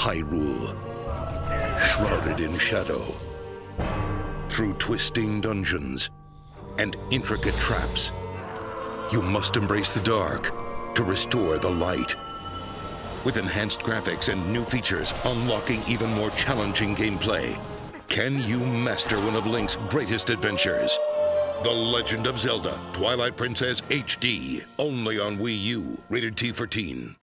Hyrule, shrouded in shadow. Through twisting dungeons and intricate traps, you must embrace the dark to restore the light. With enhanced graphics and new features unlocking even more challenging gameplay, can you master one of Link's greatest adventures? The Legend of Zelda: Twilight Princess HD, only on Wii U, rated T for teen.